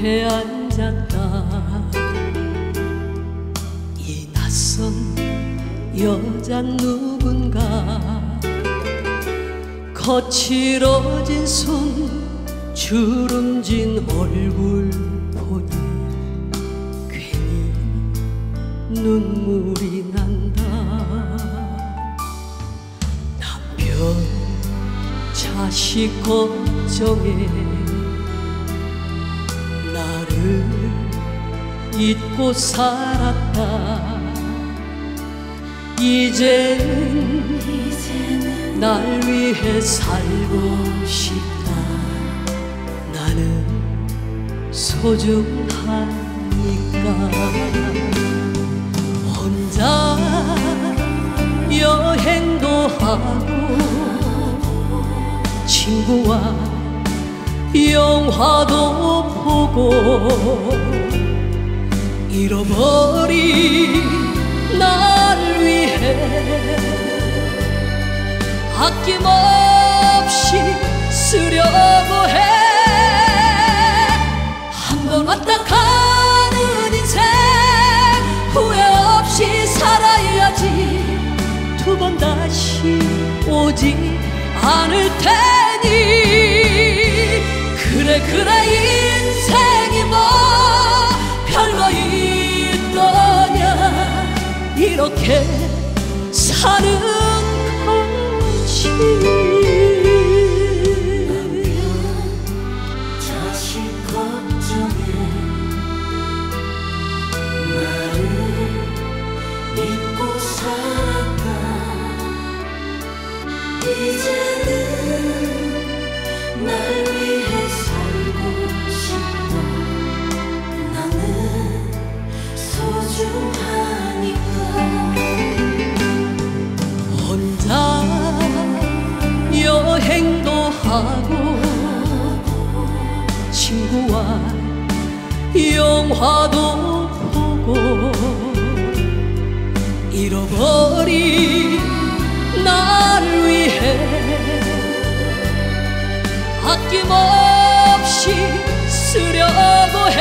앞에 앉았다. 이 낯선 여자 누군가, 거칠어진 손, 주름진 얼굴 보니 괜히 눈물이 난다. 남편 자식 걱정에 나를 잊고 살았다. 이제는 날 위해 살고 싶다. 나는 소중하니까. 혼자 여행도 하고 친구와 영화도 보고, 잃어버린 날 위해 아낌없이 쓰려고 해. 한 번 왔다 가는 인생 후회 없이 살아야지. 두 번 다시 오지 않을 테니. 그래 인생이 뭐 별거 있더냐. 이렇게 사는 거지. 남편 자식 걱정에 나를 잊고 살았다. 이제는 날 위해 살고 싶어. 나는 소중하니까. 혼자 여행도 하고 친구와 영화도 보고, 잃어버린 날 위해 아낌없이 쓰려고 해.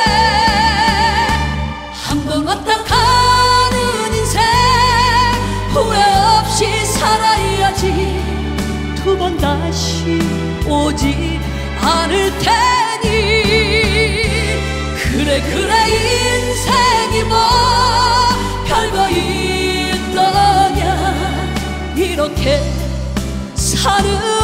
한 번 왔다 가는 인생 후회 없이 살아야지. 두 번 다시 오지 않을 테니. 그래 인생이 뭐 별거 있더냐. 이렇게 사는